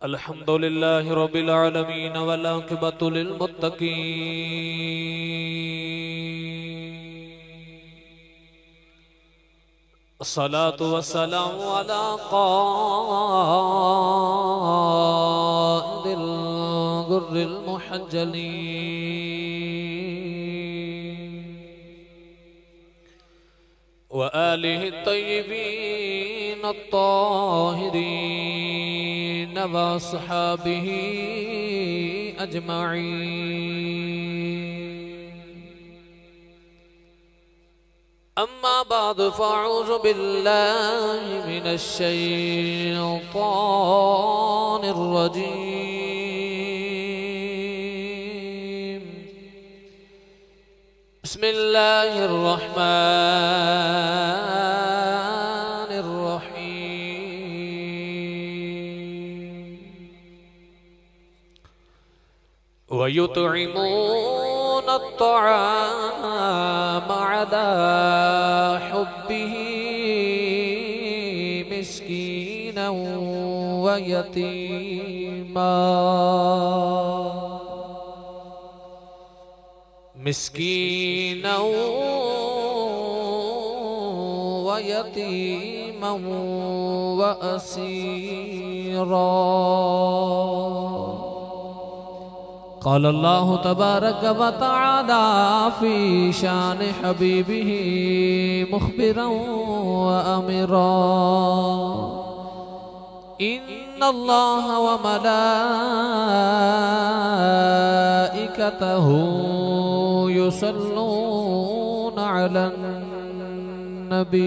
अल्हम्दुलिल्लाहि रब्बिल आलमीन वल आक़िबतु लिल मुत्तक़ीन। अस्सलातु वस्सलामु अला क़ाइदिल गुर्रिल मुहज्जलीन व आलिहि तय्यबीन अत्ताहिरीन व अस्हाबिही अजमईन। अम्मा बाद फ़अऊज़ु बिल्लाहि मिनश शैतानिर रजीम। बिस्मिल्लाहिर रहमानिर रहीम। व युतइमूना अत्तआम अला हुब्बिही मिस्कीनन व यतीमा। मिस्कीनन व यतीमन व असीरा। क़ाल अल्लाहु तबारक व तआला फ़ी शान हबीबिही मुख़बिरन व अमीरा। इन्नल्लाह व मलाइकतहु युसल्लूना अलन नबी।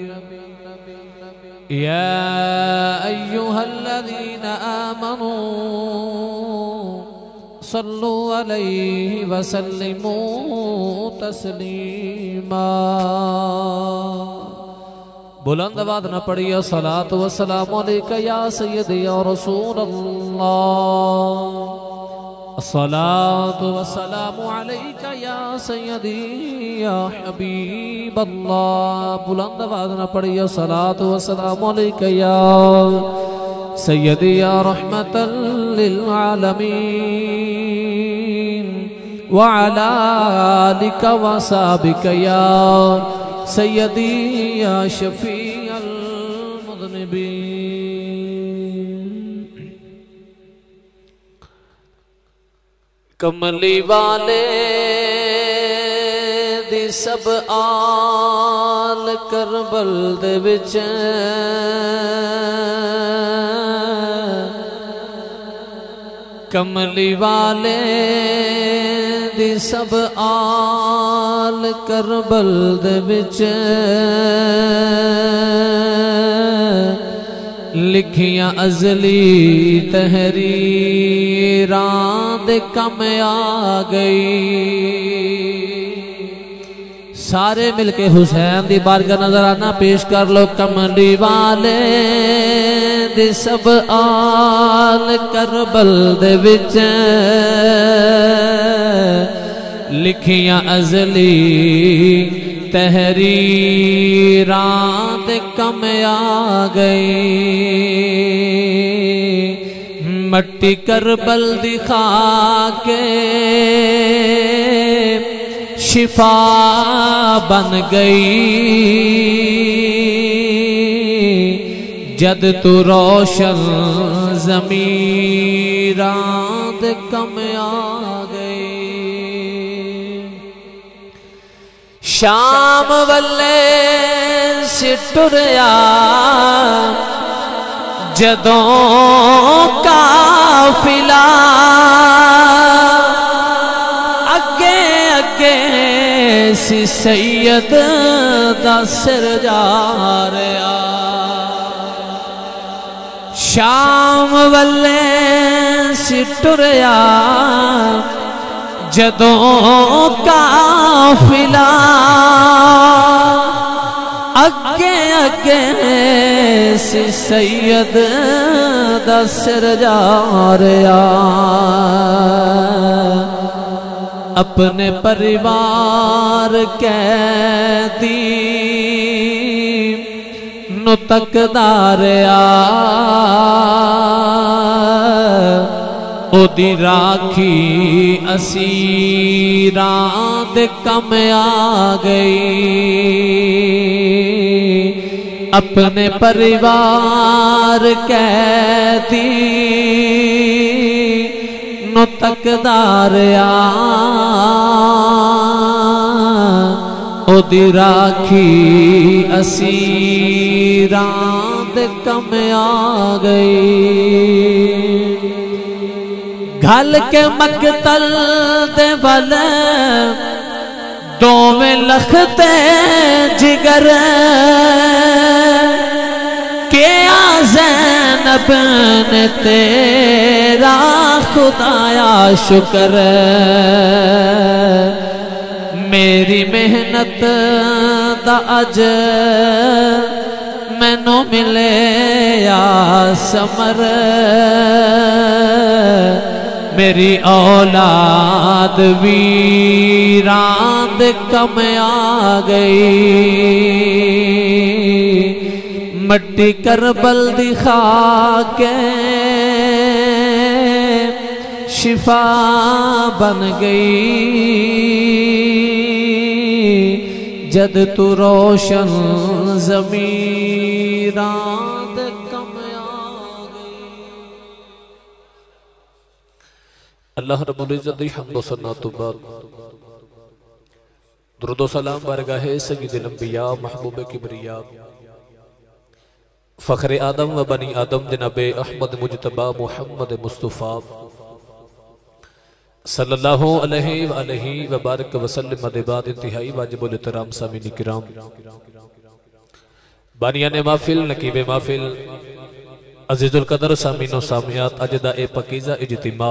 या अय्युहल्लज़ीना आमनू सल्लु अलैहि वसल्लिमू तस्लीमा। बुलंद आवाज़ न पढ़िए सलात व सलाम अलैका या सय्यदी या रसूल अल्लाह। सलात व सलाम अलैका या सय्यदी या हबीब अल्लाह। बुलंद आवाज़ न पढ़िए सलात व सलाम अलैका या सय्यदी या रहमतल लिल आलमीन व अला आलिका व असहाबिका या सय्यदी या शफीअल मुज़निबीन। कमली वाले दी सब आल करबल दे विच कमली वाले दी सब आल करबल दे विच लिखियां अज़ली तहरीरां दे कम आ गई। सारे मिलके हुसैन दी बारगाह नजराना पेश कर लो। कमली वाले दे सब आल करबल दे विच लिखियां अज़ली तहरीरां दे कम आ गई। मट्टी करबल दिखा के शिफा बन गई। जद तू रोशन ज़मीरां दे कम आ गई। शाम वल्ले सिटुरिया जदों काफिला अगे अगे सी सैयद दा सिर जा रहा। शाम वल्ले सिटुरिया जदों काफिला अगे अगे सी सैयद दा सिर जा रहा। अपने परिवार कैदी नु तकदा रहा। ओदी राखी असीरां दे कम आ गई। अपने परिवार कैदी नो तकदार ओदी राखी असीरां दे कम आ गई। घल के मकतल दे वल दोवें लखते जिगर के ज़ैनब ने तेरा खुदाया शुक्र। मेरी मेहनत दा अजर मैनू मिले या समर। मेरी औलाद वीरां दे कम आ गई। मट्टी करबल दिखा के शिफा बन गई। जद तू रोशन ज़मीरां दे कम आ गई। अल्लाह रब्बुल इज़्ज़त दी हम्द व सना तो बाद दुरूद व सलाम बरगाहे सय्यिदुल अंबिया महबूब किबरिया फ़ख्र आदम व बनी आदम जनाब अहमद मुजतबा मुहम्मद मुस्तफ़ा सल्लल्लाहु अलैहि व बारक वसल्लम बाद इंतहाई वाजिबुल एहतराम सामीन किराम बानियाने महफिल नकीबे महफिल अजीजुल कदर सामीनो सामियात अज दा ए पकीज़ा इज्तिमा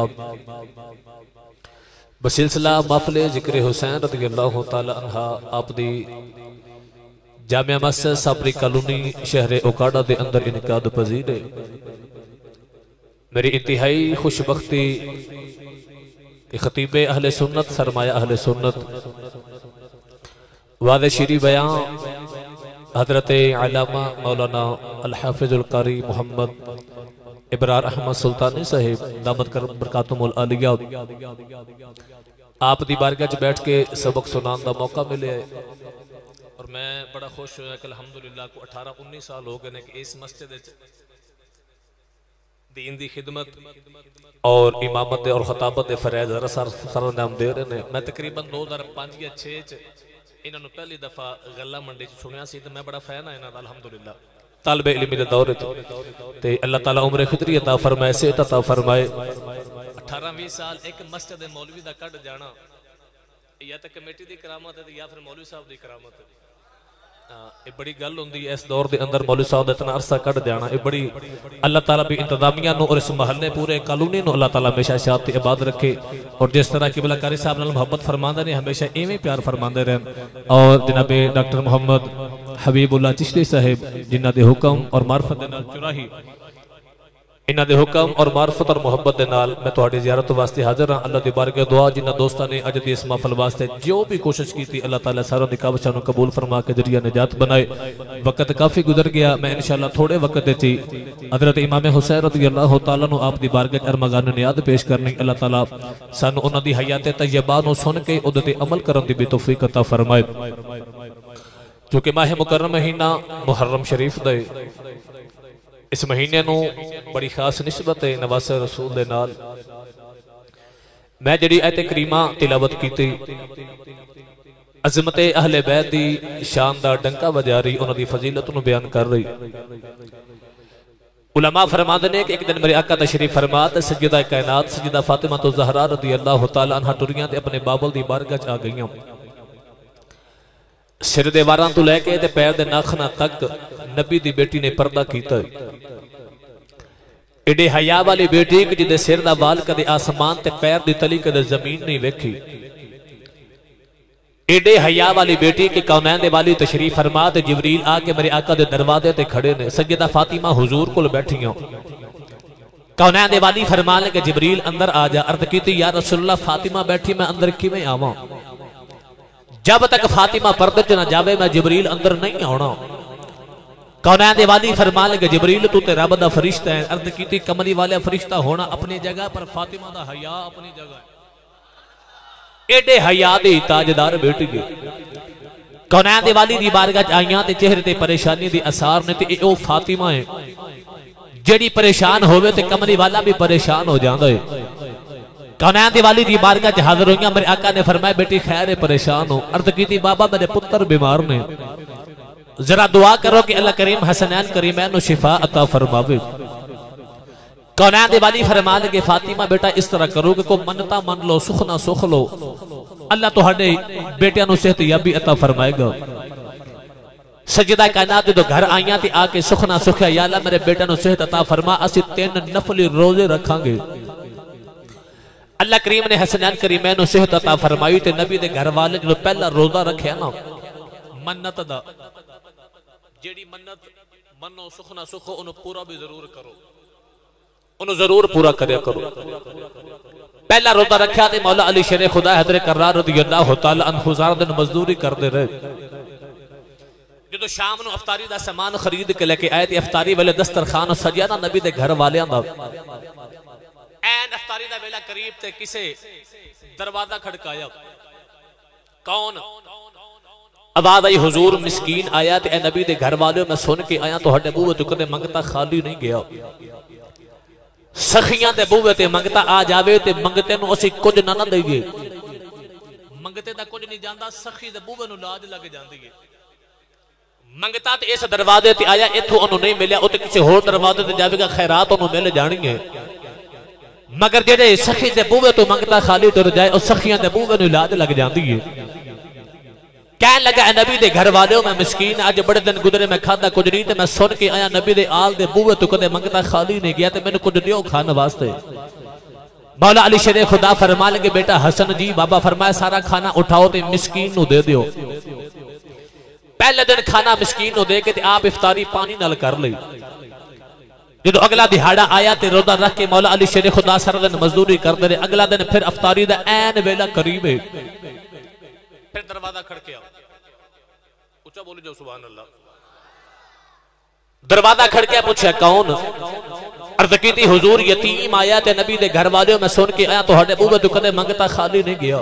बसिलसिला महफिल जिक्र हुसैन रज़ियल्लाहु तआला अन्हा आप दी जामिया मस्जिद साबरी कॉलोनी शहर ओकाड़ा के अंदर इनकाद पजीर है। मेरी इंतहाई खुशबख्ती कि खतीब अहले सुन्नत सरमाया अहले सुन्नत वादे शिरी बयां हजरत अल्लामा मौलाना अल हाफिजुल कारी मोहम्मद इब्रार अहमद सुल्तानी साहिब दामद करम बरकातुहुल आलिया आप दी बारगाह च बैठ के सबक सुनाने का मौका मिले और मैं बड़ा खुश हुआ कि अल्हम्दुलिल्लाह को 18-19 साल हो गए कि इस मस्जिद दीन दी खिदमत और इमामत और खताबत फरैज सरंजाम दे रहे हैं। मैं तकरीबन 2005 या 6 च इन्होंने पहली दफा गल्ला मंडी सुनिया सी तो मैं बड़ा फैन है इन्हां दा अल्हम्दुलिल्लाह तालिब इल्म दे दौर ते अल्लाह ताला उम्र खिदरी अता फरमाए सेहत अता फरमाए। 18-20 साल एक मस्जिद मौलवी दा कट जाना या तो कमेटी की करामत है या फिर मौलवी साहब की करामत है। ये बड़ी गल होंदी है इस दौर के अंदर मौलवी साहब इतना अरसा कट जाना ये बड़ी अल्लाह ताला भी इंतजामिया और इस महल्ले पूरे कॉलोनी अल्लाह ताला हमेशा शाद इबाद रखे और जिस तरह किबला कारी साहब नाल मोहब्बत फरमांदे ने हमेशा इवें प्यार फरमांदे रहन। और जनाबे डॉक्टर मोहम्मद हबीबुल्लाह चिश्ती साहिब जिन्हां दे हुक्म और मार्फत दे नाल चुराही इन्हां दे हुक्म और मार्फत और मोहब्बत दे नाल मैं तुहाडी ज़ियारत वास्ते हाजिर हां। अल्लाह दी बारगाह दुआ जिन्हां दोस्तां ने अज दी इस महफिल वास्ते जो भी कोशिश की थी अल्लाह ताला सारों दी काविशां नूं कबूल फरमा के जरिया निजात बनाए। वक्त काफ़ी गुजर गया मैं इंशाअल्लाह थोड़े वक्त च हज़रत इमाम हुसैन रज़ियल्लाहु तआला अन्हु आप दी बारगाह च अरमगान नियाद पेश करनी। अल्लाह ताला सानूं उन्हां दी हयात तय्यबा नूं सुन के उहदे ते अमल करन दी भी तौफीक अता फरमाए। क्योंकि माह मुकर्रम महीना मुहर्रम शरीफ दे इस महीने नूं बड़ी खास निस्बत है नवासे रसूल दे नाल। मैं जिहड़ी आयत करीमा तिलावत कीती अज़मत अहले बैत दी शान दा डंका वजा रही उन्हां दी फजीलत नूं बयान कर रही। उलमा फरमाते ने कि एक दिन मेरे आका तशरीफ फरमा ते सज्जदा कायनात सज्जदा फातिमा तो ज़हरा रज़ियल्लाहु तआला अन्हा टुरियां ते अपने बाबल दी बारगाह च आ गईयां। सिर दे वारां तो लैके ते पैर दे नाखना तक नबी दी बेटी ने पर्दा कीता। एडे हया वाली बेटी कि जिदे सिर दा वाल कदे आसमान ते पैर दी तली कदे जमीन नहीं वेखी। एडे हया वाली बेटी कि कौनैन दे वाली तशरीफ फरमा ते जिबरील आके मेरे आका दे दरवाजे ते खड़े ने। सैयदा फातिमा हुजूर कोल बैठियां कौनैन दे वाली फरमान के जिबरील अंदर आ जा। अर्ज कीती या रसूलल्लाह फातिमा बैठी मैं अंदर किवें आवां। जब तक फातिमा पर्दे च ना जावे मैं जिबरील अंदर नहीं आना। कौनैन दे वाली फरमान लगे जिबरील तू ते रब दा फरिश्ता है। अर्ज कीती कमली वाले फरिश्ता होना अपनी जगह पर फातिमा दा हया अपनी जगह। एडे हया दे ताजदार बेटी गए कौनैन दे वाली दी बारगाह आईयां ते चेहरे ते परेशानी दी आसार ने ते ओ फातिमा है जेड़ी परेशान होवे ते कमली वाला भी परेशान हो जांदा है। कौनैन दे वाली दी बारगाह च हाजिर होईयां। मेरे आका ने फरमाया बेटी खैर है परेशान हो। अर्ज कीती बाबा मेरे पुत्र बीमार ने जरा दुआ करो कि अल्लाह करीम हसनैन करीमैन नु शिफा अता फरमावे। कौनैन दे वाली फरमा लगे फातिमा बेटा इस तरह करो कि को मनता मन लो सुख ना सुख लो अल्लाह तुहाडे बेटियां नु सेहत याबी अता फरमाएगा। सजदा कायनात जो घर आईयां ते आके सुख ना सुखया या अल्लाह मेरे बेटे नु सेहत अता फरमा असि 3 नफली रोजे रखांगे। अल्लाह करीम ने हसनैन करीमैन नु सेहत अता फरमाई ते नबी दे घर वाले जो पहला रोजा रखया ना मन्नत दा जेड़ी मन्नत मनो सुख ना सुखो उन्हें पूरा भी जरूर करो उन्हें जरूर पूरा करे करो। पहला रोजा रखा ते मौला अली शेर खुदा हजरत कर्रार रज़ियल्लाहु तआला अन्हु ज़ार दिन मजदूरी करते रहे। जो शाम नु अफ्तारी दा सामान खरीद के लेके आए ते अफ्तारी वाले दस्तरखान सजिया ना नबी दे घर वालियां दा ऐन अफ्तारी दा वेला करीब ते किसे दरवाजा खड़काया। कौन? आवाज आई हुजूर मिस्कीन आया ते नबी दे घर वाले मैं सुन के आया तुहाडे बूहे तो कदे मंगता खाली नहीं गया। सखियां दे बूहे ते मंगता आ जावे ते मंगते नु असी कुछ ना ना देईए। मंगते दा कुछ नहीं जांदा सखी दे बूहे नु लाज लग जांदी है। मंगता ते इस दरवाजे ते आया इथों ओनु नहीं मिलिया ओ ते किसी होर दरवाजे ते जावेगा खैरात ओनु मिल जानी है। मगर जेड़े सखी दे बूहे तो मंगता खाली टुर जाए और सखियां दे बूहे नु लाज लग जांदी है। कह लगा नबी दे घर वाले मैं मिस्कीन अज बड़े दिन गुजरे मैं खादा कुछ नहीं मैं सुन के आया नबी दे आल दे बूहे तो कदे मंगता खाली नहीं गया मैंने कुछ दियो खाने वास्ते। मौला अली शेर खुदा फरमा लगे बेटा हसन जी बाबा फरमाया सारा खाना उठाओ ते मिस्कीन नु दे दियो। पहले दिन खाना मिस्कीन नु दे के ते आप इफ्तारी पानी नाल कर ली। जो अगला दिहाड़ा आया ते रोजा रख के मौला अली शेर खुदा सारा दिन मजदूरी करते रहे। अगला दिन फिर अफ्तारी दा ऐन वेला करीब है। फिर दरवाजा खड़किया ऊंचा बोली जो सुभान अल्लाह। दरवाजा खड़किया पूछा कौन? अर्ज कीती हुजूर यतीम आया ते नबी दे घर वाले मैं सुन के आया तुहाडे बूहे तो कदे मंगता खाली नहीं गया।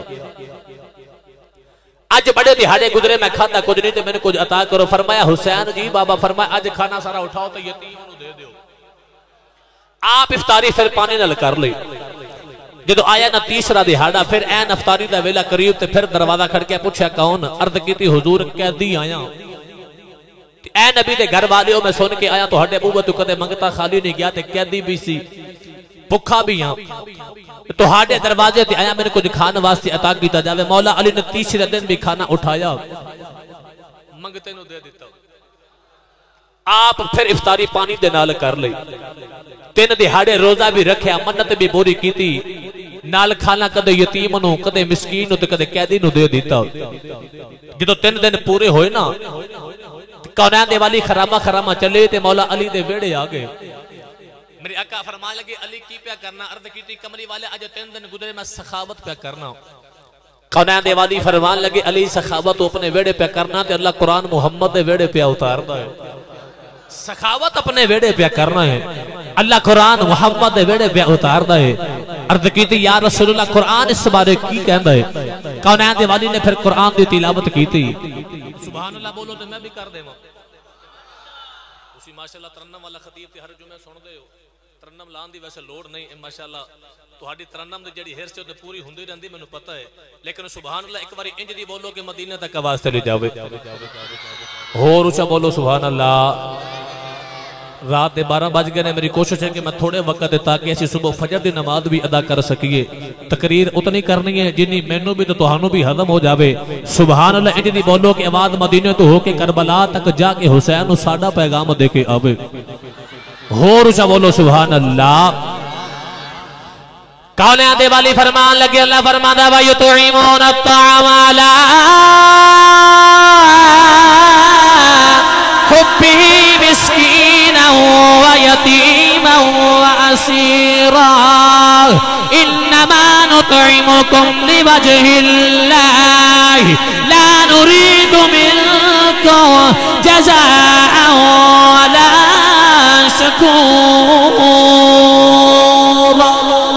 अज बड़े दिहाड़े गुजरे मैं खाता कुछ नहीं ते मैंने कुछ अता करो। फरमाया हुसैन जी बाबा फरमाया अज खाना सारा उठाओ तो यतीम नु दे दियो। आप इफ्तारी फिर पानी नाल कर ली। जो आया ना तीसरा दिहाड़ा फिर ऐन अफ्तारी दा वेला करीब ते फिर दरवाजा खड़किया पूछा कौन? अर्ज कीती हुजूर कैदी आया ऐ नबी दे घर वाले मैं सुन के आया तुहाडे बूहे तो कदे मंगता खाली नहीं गया ते कैदी भी सी भुखा भी हां तुहाडे दरवाजे ते आया मैंने कुछ खाने वास्ते अता कीता जावे। मौला अली ने तीसरे दिन भी खाना उठाया मंगते नु दे दिता। आप फिर इफ्तारी पानी दे नाल कर ली। 3 दिहाड़े रोजा भी रखा मन्नत भी पूरी की नाल खाना कदे यतीम नु कदे मिस्कीन नु ते कदे कैदी नु दे दिता। जो 3 दिन पूरे होए ना कौनैन दे वाली खरामा खरामा चले ते मौला अली दे वेड़े आ गए। मेरे आका फरमान लगे अली की क्या करना? अर्ज की कमरी वाले आज 3 दिन गुजरे मैं सखावत क्या करना। कौनैन दे वाली फरमान लगे अली सखावत तो अपने वेड़े पे करना ते अल्लाह कुरान मुहम्मद दे वेड़े पे उतारदा है। सखावत अपने वेड़े पे करना है अल्लाह कुरान मुहम्मद दे वेड़े पे उतारदा है। अर्ज कीती या रसूलुल्लाह कुरान इस बारे की कहंदा है? कौनैन दे वाली ने फिर कुरान दी तिलावत कीती। सुभान अल्लाह बोलो तो मैं भी कर देवां। उसी माशाअल्लाह तरन्नम वाला खतीब ते हर जुमे सुनदे हो तरन्नम लान दी वैसे लोड़ नहीं है माशाअल्लाह तुहाडी तरन्नम दी जेड़ी हिरस ते पूरी हुंदी रहंदी मैनू पता है। लेकिन सुभान अल्लाह एक बारी इंज दी बोलो कि मदीने तक आवाज चली जावे होर ऊंचा बोलो सुभान अल्लाह। रात के 12 बज गए ने मेरी कोशिश है कि मैं थोड़े वक्त ताकि असी सुबह फजर की नमाज भी अदा कर सकीए। तकरीर उतनी करनी है जिन्नी मैनू भी तो तुहानू भी हजम हो जाए। सुभान अल्लाह इंज दी बोलो कि आवाज मदीने तो होके करबला तक जाके हुसैन नु साडा पैगाम दे के आवे। होर ऊंचा बोलो सुभान अल्लाह। कौनैन दे वाली फरमान लगे अल्लाह फरमांदा वा युतईमून अत्ताअम अला हुब्बी मिस्कीना व यतीमा व असीरा इन्नमा नुतईमुकुम लिवजहिल्लाह ला नुरीदु मिनकुम जज़ाअन मशकूर।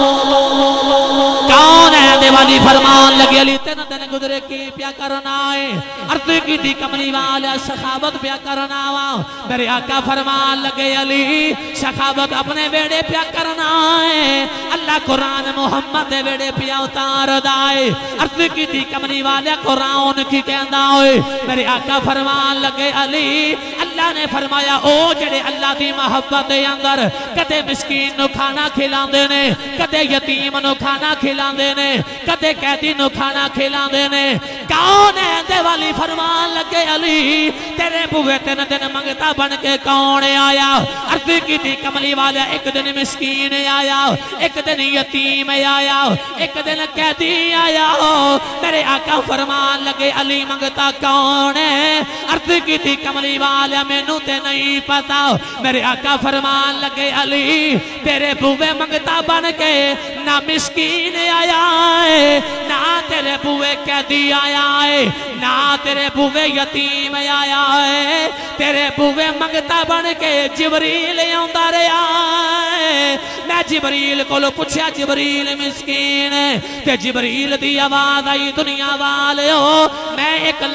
कौन है दिवाली फरमान लगे अली तेन दिन गुजरे की प्या करना है अर्थ की दी कमली वाले सखावत प्या करना वा मेरे आका फरमान लगे अली सखावत अपने बेड़े प्या करना है अल्लाह कुरान मोहम्मद दे बेड़े प्या उतार दाए अर्थ की दी कमली वाले कुरान की कहना है मेरे आका फरमान लगे अली अल्लाह ने फरमाया ओ जेड़े अल्लाह दी मोहब्बत दे अंदर कदे मिस्कीन नु खाना खिलांदे ने कदे यतीम नु खाना खिलांदे ने कदे कैदी नु खाना खिलांदे ने कौन है दिवाली फरमान लगे अली तेरे बुए तीन दिन मंगता बन के कौन आया अर्ज की थी कमली वाला एक दिन मिस्कीन आया एक दिन यतीम आया एक दिन कैदी आया तेरे आका फरमान लगे अली मंगता कौन है अर्ज की थी कमली वाला मैनू ते नहीं पता मेरे आका फरमान लगे अली तेरे बुए मंगता बन के ना मिस्कीन आया है ना तेरे बुए कैदी आया है ना तेरे बुए यतीम आया है तेरे बुए मंगता बन के जिबरील आंदा रहा है मैं जिबरील कोलों पूछया जिबरील मिस्कीन ते जिबरील दी आवाज आई दुनिया वालिओ मैं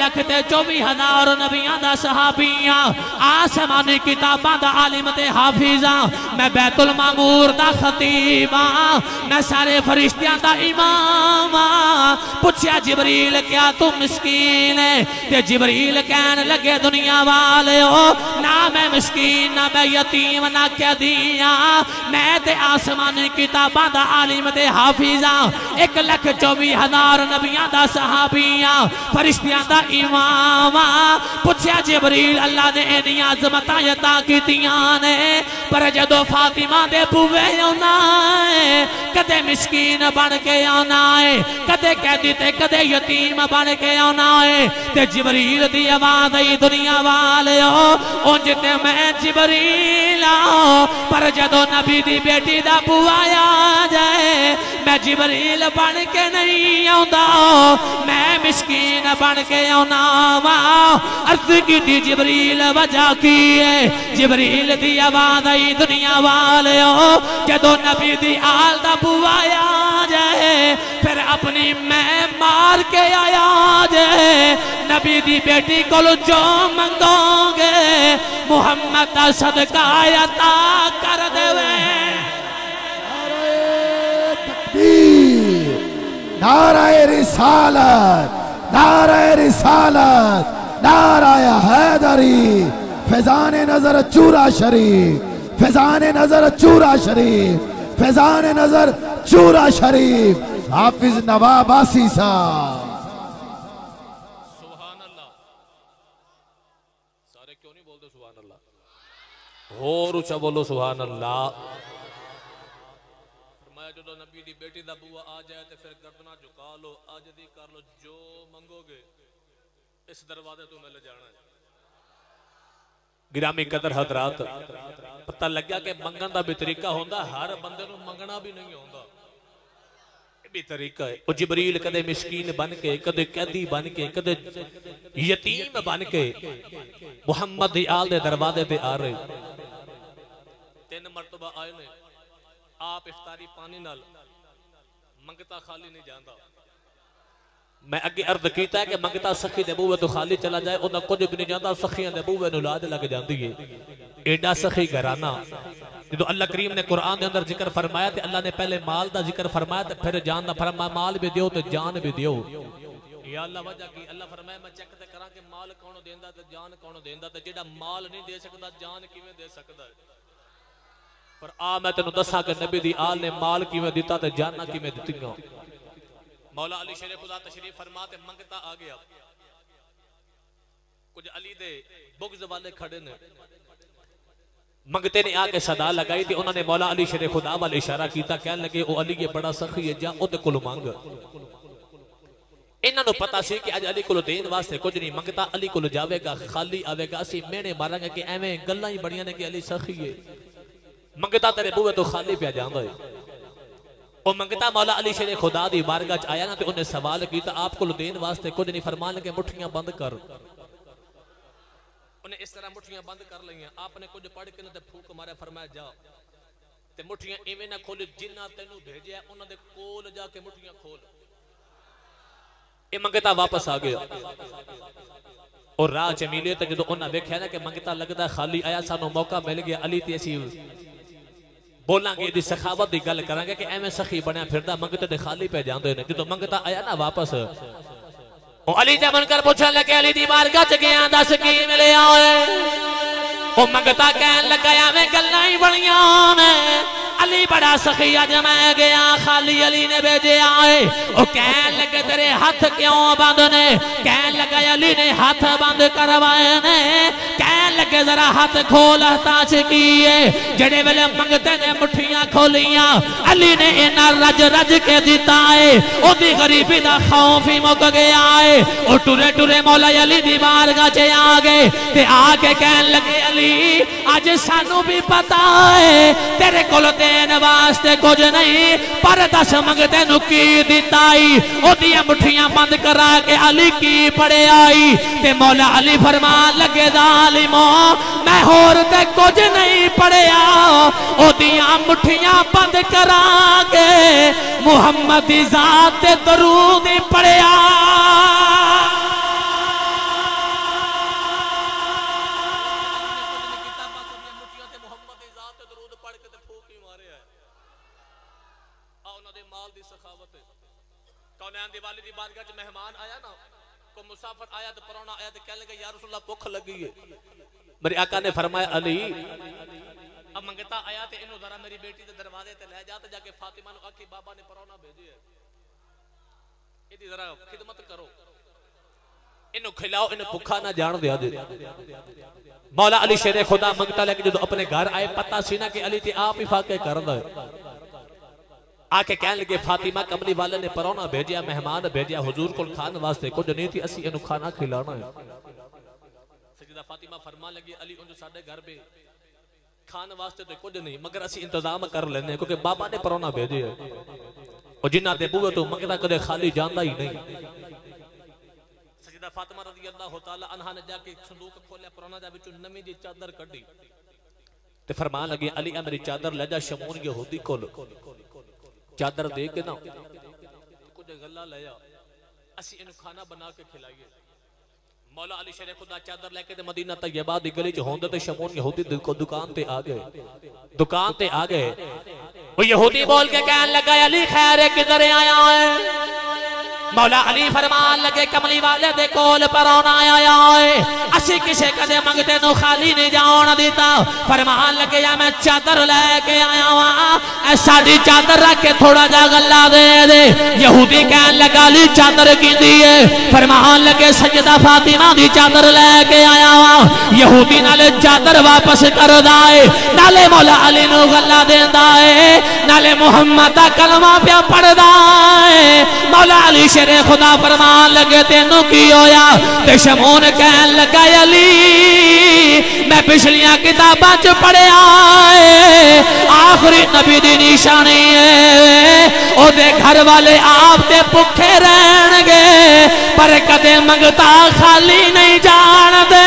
1,24,000 नबियां दा सहाबी हां आसमानी किताबां दा आलिम ते हाफिज हां मैं बैतुल मामूर दा खतीब हां मैं सारे फरिश्तियां दा इमाम हां पूछया जिबरील क्या तू मिस्कीन है ते जिबरील कहन लगे दुनिया वालिओ ना मैं मिस्कीन ना मैं यतीम ना कैदी हां मैं ते आसमानी किताबां दा आलिम ते हाफिज हां 1,24,000 नबियां दा सहाबी हां फरिश्तियां दा इमाम हां पूछया जिबरील अल्लाह ने इन्नियां अज़मतां अता कीतियां ने पर जदों फातिमा दे बुवे आउणा है कदे मिस्कीन बन के आना है कदे कैदी ते कदे यतीम बन के आना है ते जिबरील दी आवाज आई दुनिया वालिओ उंज ते मैं जिबरील पर जदों नबी दी बेटी दा बुआ आ जाए मैं जिबरील बन के नहीं आउंदा मैं मिस्कीन बन के आना वा अर्ज की जिबरील वजह की है जिबरील दी आवाज आई दुनिया वालिओ जदों नबी दी आल दा बुआ आ जाए फिर अपनी मैं मार के आया जाए नबी दी बेटी को जो मंगोगे मुहम्मद दा सदका अता कर देवे। नाराए रिसालत नाराए रिसालत नाराए हैदरी फैजान नजर चूरा शरीफ फैजान नजर चूरा शरीफ फैजान नजर चूरा शरीफ हाफिज नवाब आसी साहब। सुभान अल्लाह सारे क्यों नहीं बोलते सुभान अल्लाह और ऊंचा बोलो सुभान अल्लाह। फरमाया जो नबी दी बेटी दा बुआ आ जाए तो फिर गर्दना झुका लो आजदी कर लो जो मंगोगे इस दरवाजे तो मिल जाना है। गिरामी कदर हजरात पता लग्या कि मंगन का भी तरीका होंदा हर बंदे नूं मंगना भी नहीं होंदा भी तरीका है। वो जिबरील कदे मिस्कीन बन के कदे कैदी बन के कदे यतीम बन के मुहम्मद दी आल दे दरवाजे पे आ रहे 3 मरतबा आए ने आप इफ्तारी पानी नाल मंगता खाली नहीं जाता। मैं अगे अर्ज किया है कि मंगता सखी दे बूहे तो खाली चला जाए उदा कुछ भी नहीं जाता सखियां दे बूहे नूं लाज लग जाती है। एडा सखी घराना जो अल्लाह करीम ने कुरान के अंदर जिक्र फरमाया तो अल्लाह ने पहले माल का जिक्र फरमाया तो फिर जान का फरमाया माल भी दियो तो जान भी दियो। या अल्लाह वजह की अल्लाह फरमाया मैं चेक ते करा कि माल कौन देंदा ते जान कौन देंदा ते जेड़ा माल नहीं दे सकदा जान किवें दे सकदा है। पर आ मैं तेनू दसा कि नबी दी आल ने माल किवें दिता ते जाना किवें दित्तियां। मौला अली शेर खुदा तशरीफ फरमा ते मंगता आ गया कुछ अली दे बुग़्ज़ वाले खड़े ने मंगते ने आके सदा लगाई थी उन्होंने मौला अली शेर खुदा वाल इशारा किया कहने लगे ओ अली ये बड़ा सखी है जा उहदे कोल मंग। इन्हां पता सी कि अज अली कोल देन वास्ते कुछ नहीं मंगता अली कोल जावेगा खाली आवेगा असी मेहने मारांगे कि एवें गल्लां ही बड़ियां ने कि अली सखी है मंगता तेरे बूहे तो खाली पिया जांदा है। ओ मंगता मौला अली शेर खुदा दी बारगाह च आया ना तो उन्हें सवाल किया आप कोल देन वास्ते कुछ नहीं फरमान लगे मुठियां बंद कर उन्हें इस तरह मुठियां बंद कर लिया, आपने कुछ पढ़ के ना फूक मारे, फरमाया जा ते मुठियां इवें ना खोल, जिन्ना तेनू भेजा उन्होंने कोल जाके मुठियां खोल। ये मंगता वापस आ गया और राह च मिले तो जो उन्हें वेख्या ना कि मंगता लगता खाली आया, सानू मौका मिल गया, अली ते असी बोलांगे दी सखावत की गल करांगे कि एवें सखी बनया फिरदा मंगते ते खाली पे जांदे ने। जो मंगता आया ना वापस, ओ अली ते मन कर पूछन लगे, अली दी बारगाह च गया, दस की मिलिया ओए? ओ मंगता कहन लगा एवें गल्लां ही बणियां ने, अली बड़ा सखी अज मैं गया खाली अली ने भेजे आए। ओ कहन लगे तेरे हाथ क्यों बंद ने? कहन लगा अली ने हाथ बंद करवाए ने। कहन लगे जरा हाथ खोल ताच किए, जेड़े वेले मंगते ने मुठियां खोलियां अली ने इना रज रज के दिता है, ओदी गरीबी दा खौफ ही मुक गया है। ओ टुरे टुरे मौला अली दी बारगाह च आ गए ते आके कहन लगे अली अज सानू भी पता है तेरे कोल देन वास्ते कुछ नहीं, पर दस मंगते नु की दिता आई? ओदियां मुठियां बंद करा के अली की पड़े आई ते मौला अली फरमान लगे जालिमो मैं होर ते कुछ नहीं पढ़िया, ओदियां मुठियां बंद करा के मुहम्मद दी जात ते दरूद पढ़िया। दिवाली दी बारगाह च मेहमान आया ना, को मुसाफिर आया तो परौना आया तो कहने लगे या रसूल अल्लाह भूख लगी है। मेरे आका ने फरमाया अली अब मंगता आया तो इन्हों जरा मेरी बेटी के दरवाजे ते ले जा, तो जाके फातिमा नु आखी बाबा ने परौना भेजे है, इदी जरा खिदमत करो, इन्हों खिलाओ, इन्हें भूखा ना जान दिया जे। मौला अली शेरे खुदा मंगता लेके जो अपने घर आए पता सी ना कि अली ते आप ही फाके करदा है, आके कहने लगे फातिमा कमली वाले ने परौना भेजा, मेहमान भेजा, हुजूर को खाने वास्ते कुछ नहीं थी, असी इन्हें खाना खिलाना है। सजदा फातिमा फरमान लगी अली उन साडे घर पे खाने वास्ते तो कुछ नहीं, मगर असी इंतजाम कर लेने क्योंकि बाबा ने परौना भेजे है, और जिन्ना दे बूहे तो मंगता कदे खाली जांदा ही नहीं। सजदा फातिमा रज़ी अल्लाह तआला अन्हा ने जाके संदूक खोलिया, परौना दे विचों नवीं जी चादर कड्डी ते फरमान लगी अली आ मेरी चादर ले जा शमून यहूदी कोल, चादर दे के ना कुछ गल्ला ले आ, असी इन्हें खाना बना के खिलाइए। मौला अली शेरे खुदा चादर लेके ते मदीना तैयबा दी गली च होंदे ते शमून यहूदी को दुकान ते आ गए, दुकान ते आ गए। वो यहूदी बोल के कहने लगा अली खैर है किधर आया है? मौला अली फरमान लगे कमली वाले दे कोल परौना आया है, असी किसे कदे मंगते नु खाली नहीं जान दिता। फरमान लगे या मैं चादर लेके आया वा, साडी चादर रख के थोड़ा जा गल्ला दे दे। यहूदी कहने लगा अली चादर कींदी है? फरमान लगे सैयदा फातिमा दी चादर लेके आया वा। यहूदी नाले चादर वापस करदा है, नाले मौला अली नु गल्ला देंदा है, नाले मुहम्मद दा कलमा पे पढ़दा है। मौला अली शेरे खुदा फरमान लगे तेनू की होया? ते शमून कहन लगा अली मैं पिछलियां किताबां च पढ़िया है आखिरी नबी दी निशानी है, ओदे घर वाले आप ते भुखे रहणगे पर कदे मंगता खाली नहीं जान दे।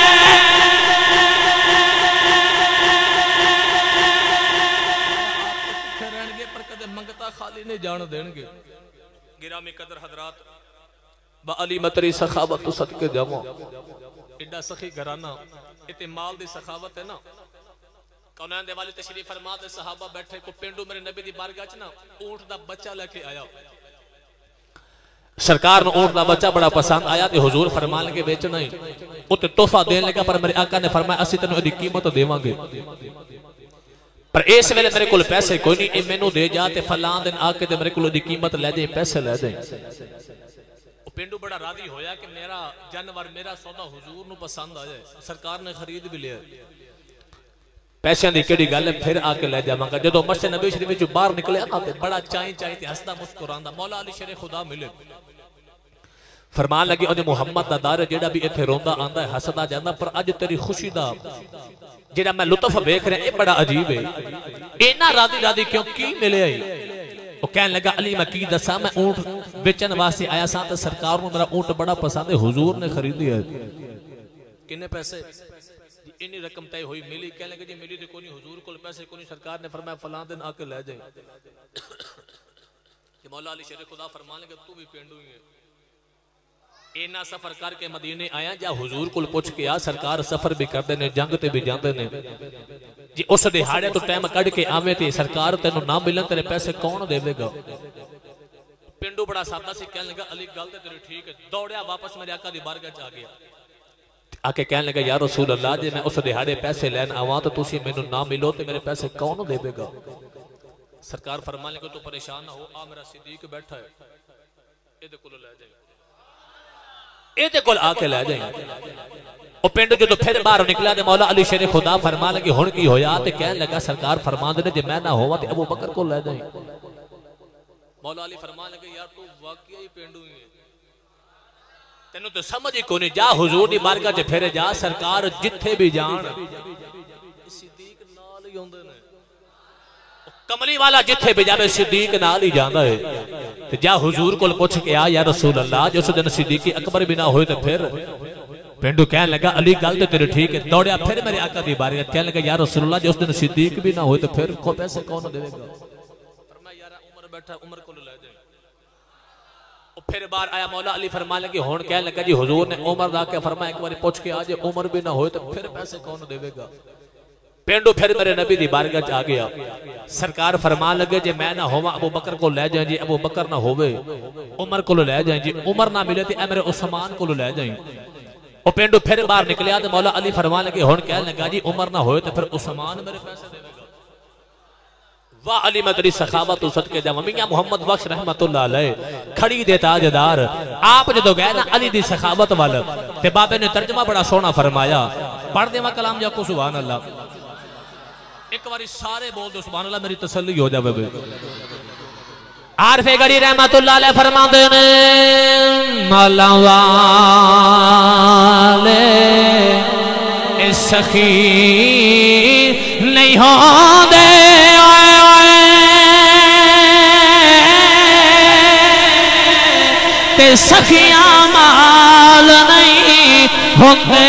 पर कदे मंगता खाली नहीं जान देंगे। गिरामी कदर हजरात ब अली मतरी सखावत तो सदके जावा, एडा सखी घराना इते माल दी सखावत है ना। कौनैन दे वाले तशरीफ फरमा दे सहाबा बैठे को पिंडू मेरे नबी दी बारगाह च ना ऊंट दा बच्चा लेके आया, सरकार ने ऊंट दा बच्चा बड़ा पसंद आया ते हुजूर फरमान लगे बेचना ही, उते तोहफा देने लगा, पर मेरे आका ने फरमाया असि तैनूं इहदी कीमत देवांगे, पर इस वेले मेरे को पैसे कोई नहीं, मैनू दे जा ते फलां दिन आके ते मेरे को कीमत ले जाए, पैसे ले जाए। पिंडू बड़ा राजी होया कि मेरा जानवर मेरा सौदा हुजूर नू पसंद आ जाए, सरकार ने खरीद भी लिया, पैसों की केड़ी गल है, फिर आके ले जावांगा। जो मस्जिद नबी शरीफ विचों बाहर निकलिया ना ते बड़ा चाई चाई ते हसदा मुस्कुरांदा मौला अली शेरे खुदा मिले। फरमान लगे ओदे मुहम्मद दा दर जेड़ा भी इत्थे रोंदा आंदा है हसदा जांदा, पर अज तेरी खुशी दा जेड़ा मैं लुत्फ वेख रहा ये बड़ा अजीब है, इना राधी राधी क्यों की मिले आई? वो कहने लगा अली मैं की दसा, मैं ऊंट बेचन वास्ते आया सा ते सरकार नूं मेरा ऊंट बड़ा पसंद है, हुजूर ने खरीदी है। किन्ने पैसे? इन्नी रकम तय हुई मिली, कहने लगे जी मिली तो कोई हुजूर को पैसे कोई, सरकार ने फरमाया फलां दिन आके ले जाए। मौला अली शेर खुदा फरमान लगे तू भी पेंडू ही है, इना सफर करके मदीने आया जा हुजूर को पुछ के आ, सरकार सफर भी करते ने, जंग ते भी जाते ने जी, उस दिहाड़े तो टाइम कढ़ के आवे ते सरकार तेनू ना मिलन तेरे पैसे कौन देवेगा? पिंडू बड़ा सादा सी, कहने लगा अली गल ते तेरी ठीक है, दौड़िया वापस मेरे आका दी बारगाह च आ गया, आके कहने लगा या रसूल अल्लाह जी मैं उस दिहाड़े पैसे लैन आवा तो तुसी मैनू ना मिलो ते मेरे पैसे कौन देवेगा? सरकार फरमान लगे तू परेशान ना हो, आ मेरा सिद्दीक बैठा है, इहदे कोल ले जाए, इहदे कोल आके ले जाए। ओ पिंड जो तो फिर बाहर निकला ते मौला अली शेर खुदा फरमा लगे हुण की होया, ते कहने लगा सरकार फरमांदे ने जे मैं ना होवा ते अबू बकर को ले जाए। मौला अली फरमान लगे यार तू वाकई ही पिंडू ही है, तेनू तो समझ ही कोनी, जा हुजूर दी बारगाह च फिर जा, सरकार जिथे भी जान सिद्दीक नाल ही होंदे ने, कमली वाला जिथे भी जावे सिद्दीक नाल ही जांदा है। ते जा हुजूर कोल पुछ के आ या रसूल अल्लाह जिस दिन सिद्दीक अकबर भी ना होए ते फिर? पिंडू कहने लगा अली गल ते तेरी ठीक है, दौड़िया फिर मेरे आका दी बारगाह, कहने लगा या रसूल अल्लाह जिस दिन सिद्दीक भी ना होए तो फिर को पैसे कौन देवेगा? फरमाया यार उमर बैठा, उमर को ले जाए। फिर बार आया मौला अली फरमान लगे हुण कहने लगा जी हुजूर ने उमर दा के फरमाया एक बार पूछ के आज उमर भी ना होए तो फिर पैसे कौन देवेगा? पिंडू फिर मेरे नबी दी बारगाह च आ गया, सरकार फरमान लगे जे मैं ना होवा अबू बकर को ले जाए जी, अबू बकर ना होवे उमर को ले जाए जी, उमर ना मिले तो मेरे उस्मान को ले जाए। ओ पिंडू फिर बाहर निकलिया तो मौला अली फरमान लगे हुण कहने लगा जी उमर ना होए तो फिर उस्मान मेरे पैसे देवेगा। वाह अली मैं तेरी सखावत तू सदके जावां। मियां मोहम्मद बख्श रहमतुल्लाह अलैह खड़ी दे ताजदार आप जो गए ना अली दी सखावत वाल ते बाबे ने तर्जमा बड़ा सोहना फरमाया, पढ़ देवा कलाम जाको सुभान अल्लाह, एक बारी सारे बोल दो सुभान अल्लाह, मेरी तसल्ली हो जावे। आरफे गड़ी रहमतुल्लाह अलैह फरमाते ने मौला वाले इस सखी नहीं होंदे ते सखियां माल नहीं होंदे,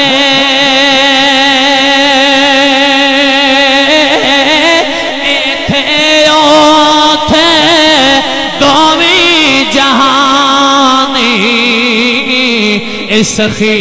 इथे ओथे दोवी जहानी इस सखी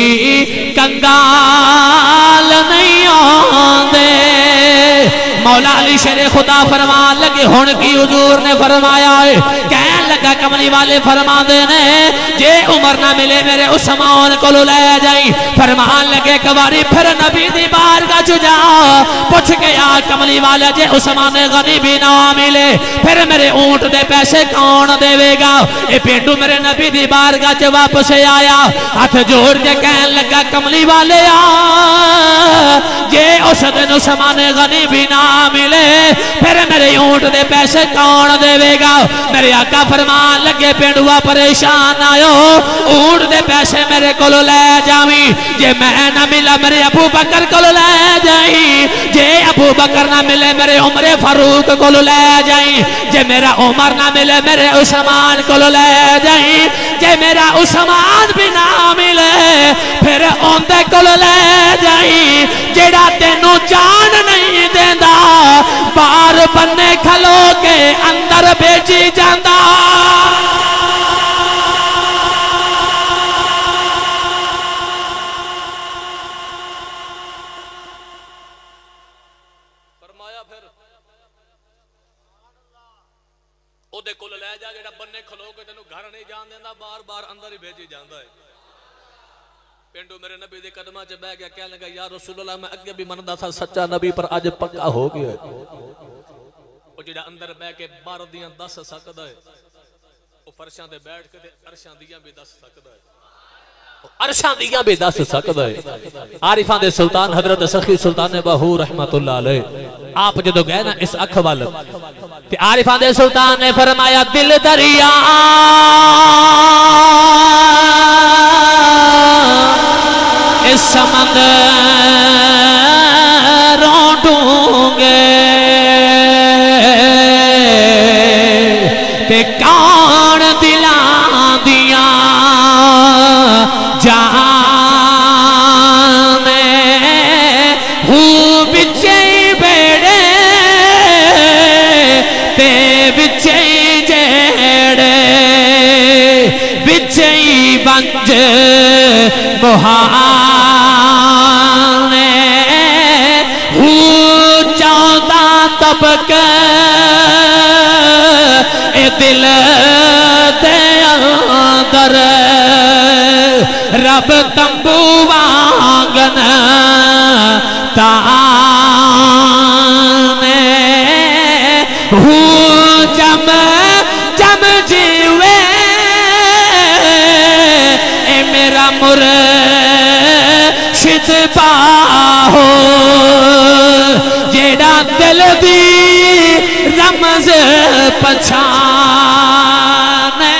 कंगाल नहीं आंदे। मौला अली शेर खुदा फरमान लगे हुण की हुजूर ने फरमाया है, कहन लगा कमली वाले फरमाते ने जे उमर ना मिले मेरे उस्मान को ले जाई। फरमान लगे एक बारी फिर नबी दी बारगाह च जा पुछ के आ कमली वाले जे उस्मान गनी भी ना मिले फिर मेरे ऊंट दे पैसे कौन देवेगा? ये पिंडू मेरे नबी दी बारगाह च वापस आया, हाथ जोड़ के कहन लगा कमली वाले आ जे उस दिन उस्मान गनी भी ना मिले फिर मेरे ऊंट दे पैसे कौन देवेगा? मेरे आका फरमान लगे पिंडुआ परेशान आयो, ऊंट दे पैसे मेरे को ले जावी, जे मैं ना मिला मेरे अबू बकर को ले जाई, जे अबू बकर ना मिले मेरे उमरे फारूक को ले जाई, जे मेरा उमर ना मिले मेरे उस्मान को ले जाई, जे मेरा उस्मान भी ना मिले फिर उनदे को ले जाई जेड़ा तेनू जान नहीं देंदा बार बन्ने खलो के अंदर बेची जांदा। फरमाया फिर ओदे कोल ले जा जेड़ा बन्ने खलो के तेनू घर नहीं जान देंदा बार बार अंदर ही बेची जांदा है। पिंडू मेरे नबी दे कदमां च बैठ गया, कहने लगा या रसूलुल्लाह मैं अगे भी मनदा था सच्चा नबी पर अज पक्का हो गया। ओ जेड़ा अंदर बैठ के बार दियां दस सकदा है ओ फरशां ते बैठ के ते अरशां दियां भी दस सकदा है, अरशां दियां भी दस सकदा है। आरिफां दे सुल्तान हजरत सखी सुल्तान बहू रहमतुल्लाह अलैह आप जदों गए ना इस अख वाल ते आरिफां दे सुल्तान ने फरमाया दिल दरिया इस समंदरों डूंगे ते कौन दिलां दियां जान मुहाने चाहता तबके दिल दे अंदर रब तंबू वांगन ताने जम जम जीवे ए मेरा मुर्शिद पाहो जेड़ा दिल दी रमज पछाने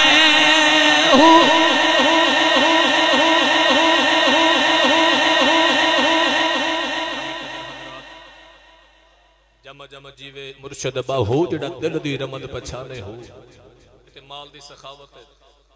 जम जम जीवे मुर्शिद बाहू जेड़ा दिल दी रमज पछाने हो ते माल दी सखावत है।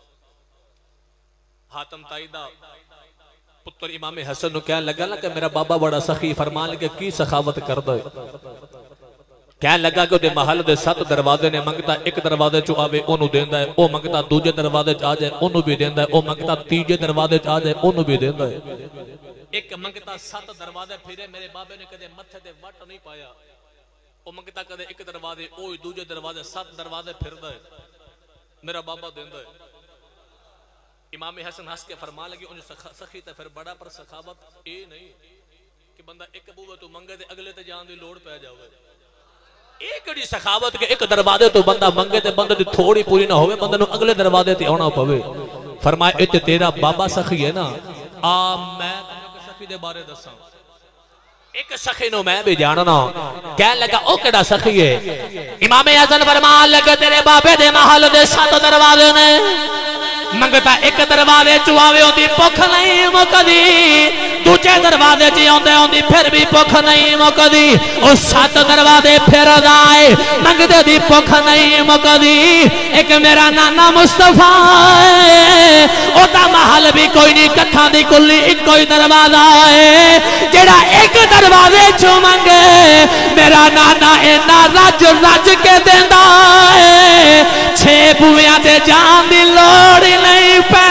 हातम ताईदा पुत्र इमाम हसन नु कहन लगा ना कि मेरा बाबा बड़ा सखी, फरमान लगे की सखावत कर दे। कहन लगा कि महल दे 7 दरवाजे ने, मंगता एक दरवाजे चो आवे ओनू देंदा है, ओ मंगता दूजे दरवाजे च आ जाए ओनू भी देंदा है, ओ मंगता तीजे दरवाजे च आ जाए ओनू भी देंदा है। एक मंगता 7 दरवाजे फिरे, मेरे बाबे ने कदे मत्थे ते वट नहीं पाया। ओ मंगता कदे एक दरवाजे ओ दूजे दरवाजे 7 दरवाजे फिरदा है, मेरा बाबा देंदा है। इमाम हसन हंस के फरमा लगे उन सखी ते फिर बड़ा, पर सखावत ए नहीं कि बंदा एक बूवे तो मंगे ते अगले ते जान दी लोड़ पै जावे। एक कड़ी सखावत के एक दरवाजे तो बंदा मंगे ते बंदे दी थोड़ी पूरी ना होवे, बंदे नु अगले दरवाजे ते आना पवे। फरमाया इते तेरा बाबा सखी है ना, आ मैं तन्नू सखी दे बारे दसां। एक सखी नु मैं भी जानना। कहन लगा ओ केड़ा सखी है? इमाम हसन फरमान लगे तेरे बाबे दे महल दे 7 दरवाजे ने, मंगता एक दरवाजे चो आवे ओदी भुख नहीं मुकदी, दूजे दरवाजे च आंदे आंदी फिर भी भुख नहीं मुकदी, ओ 7 दरवाजे फिर आए मंगदे दी भुख नहीं मुकदी। एक मेरा नाना मुस्तफा ओदा महल भी कोई नहीं, कट्ठा दी कुल्ली इको ही दरवाजा है, जेड़ा एक दरवाजे चो मंगे मेरा नाना इना रज रज के देंदा है, 6 बुवियां ते जान दी लोड़ नहीं पै।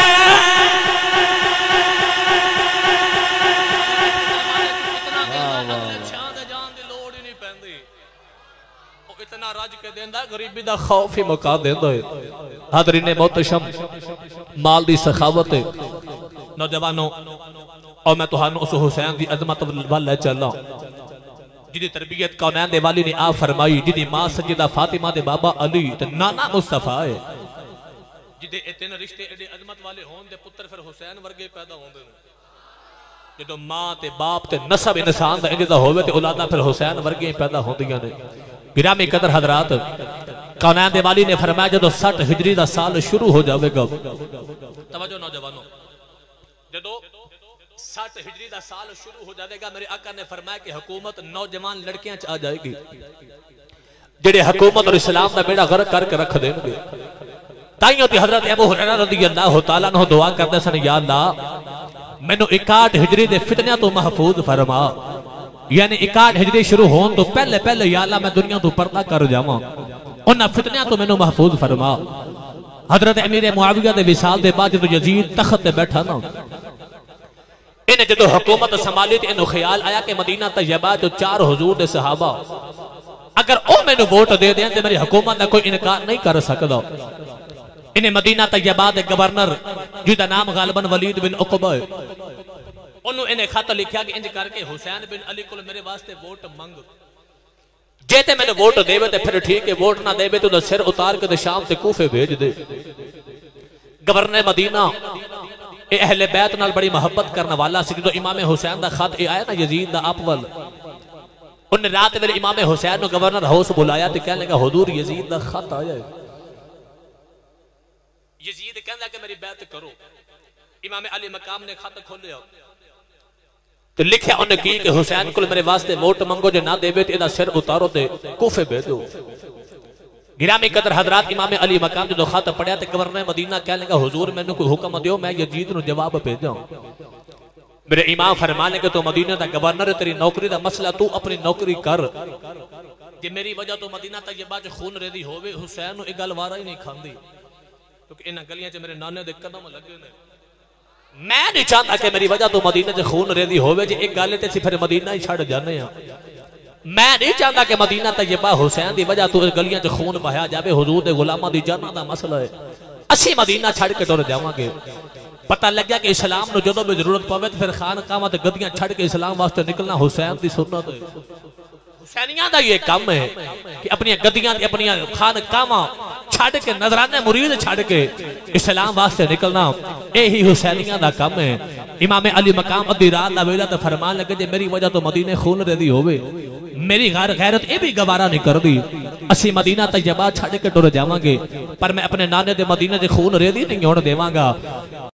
इतना रज के देंदा, गरीबी दा खौफ ही मुका देंदा है। हाज़रीन मोहतरम, माल दी सखावत है। नौजवानों, और मैं तुहानू उस हुसैन दी अजमत वाल चला जिदी तरबियत कौनैन दे वाली ने आ फरमाई, जिदी मां सज्जिदा फातिमा दे बाबा अली ते नाना मुस्तफा है, जिदे ए 3 रिश्ते एडे अजमत वाले होन दे पुत्र फिर हुसैन वर्गे पैदा होंदे ने। जदों मां ते बाप ते नसब इंसान दा इंज दा होवे ते औलादा फिर हुसैन वर्गे पैदा होंदियां ने। गिरामी कदर हजरात, कौनैन दे वाली ने फरमाया जदों 60 हिजरी दा साल शुरू हो जाएगा, तवज्जो नौजवानों, जदों 60 हिजरी दा साल शुरू हो जाएगा, मेरे आका ने फरमाया कि हुकूमत नौजवान लड़कियां च आ जाएगी, जेडे हुकूमत और इस्लाम दा बेड़ा गर्क करके रख देंगे। ताइयों ते हजरत अबू हुरैरा रज़ियल्लाहु तआला अन्हु दुआ करते सन, या अल्लाह मैनू 61 हिजरी दे फितनियां तो महफूज फरमा, यानी 61 हिजरी शुरू होने तो पहले पहले या अल्लाह मैं दुनिया तो पर्दा कर जावां, उन्हां फितनियां तो मैनू महफूज फरमा। हजरत अमीर मुआविया दे विसाल दे बाद जदों यजीद तख्त ते बैठा ना, इन्हें जदों हुकूमत संभाली तो इन्हें ख्याल आया कि मदीना तैयबा जो 4 हुजूर दे सहाबा अगर ओ मैनू वोट दे दें तो मेरी हुकूमत का कोई इनकार नहीं कर सकता। इन्हें मदीना तैयबा दे गवर्नर जिहदा नाम गालिबन वलीद बिन उकबा है, उन्होंने इन्हें खत लिखा कि इंज करके हुसैन बिन अली को मेरे वास्ते वोट मंग, जे ते मैंने वोट देवे तो फिर ठीक है, वोट ना देवे तो सिर उतार के शाम से कूफे भेज दे। गवर्नर मदीना ए अहले बैत नाल बड़ी मोहब्बत करने वाला सी। जो इमाम हुसैन दा खत आया ना यजीद दा अफवल, उन्हें रात मेरे इमाम हुसैन को गवर्नर हाउस बुलाया तो कहने लगा हुजूर यजीद दा खत आया है। यजीद कहंदा कि मेरी बैत करो। इमाम अली मकाम ने खत खोलिया तो लिखा उन्हें की कि हुसैन को मेरे वास्ते वोट मंगो, जो ना देवे तो इहदा सिर उतारो ते कूफे भेजो। गिरामी कदर हजरात, इमाम अली मकाम जो खत पढ़िया तो गवर्नर मदीना कहने लगा हुजूर मैनू कोई हुक्म दियो मैं यजीद नू जवाब भेजा। मेरे इमाम फरमाने के तो मदीना दा गवर्नर तेरी नौकरी दा मसला, तू अपनी नौकरी कर, जे मेरी वजह तो मदीना तैयबा च खून रेदी होवे हुसैन नू इह गल वारा ही नहीं खांदी। क्योंकि इन गलियां च मेरे नाने दे कदम लगे ने। मैं नहीं चाहता कि मेरी वजह तो मदीने च खून रेदी होवे। जे एक गल ते फिर मदीना ही छड़ जाने आ। मैं नहीं चाहता कि मदीना तैयबा हुसैन दी वजह तो गलियां च खून बहाया जावे। हुजूर दे गुलामां दी जानां दा मसला है। असी मदीना छड़ के टुर जावांगे। पता लग्या कि इस्लाम नूं जदों भी जरूरत पवे तो फिर खानकावां ते गद्दियां छड़ के इस्लाम वास्ते निकलना हुसैन दी सुन्नत है। हुसैनियां दा ये काम है कि अपनी गद्दियां ते अपनी खानकावां छड़ के नजराने मुरीद छड़ के इस्लाम वास्ते निकलना यही हुसैनियां दा काम है। इमाम अली मकाम अद्धी रात दा वेला ते फरमान लगे जे मेरी वजह तो मदीने खून रेदी होवे मेरी गैरत ये भी गवारा नहीं कर दी। असी मदीना तैयबा छड़ के टुर जावांगे पर मैं अपने नाने दे मदीने दे खून रेदी नहीं होण देवांगा।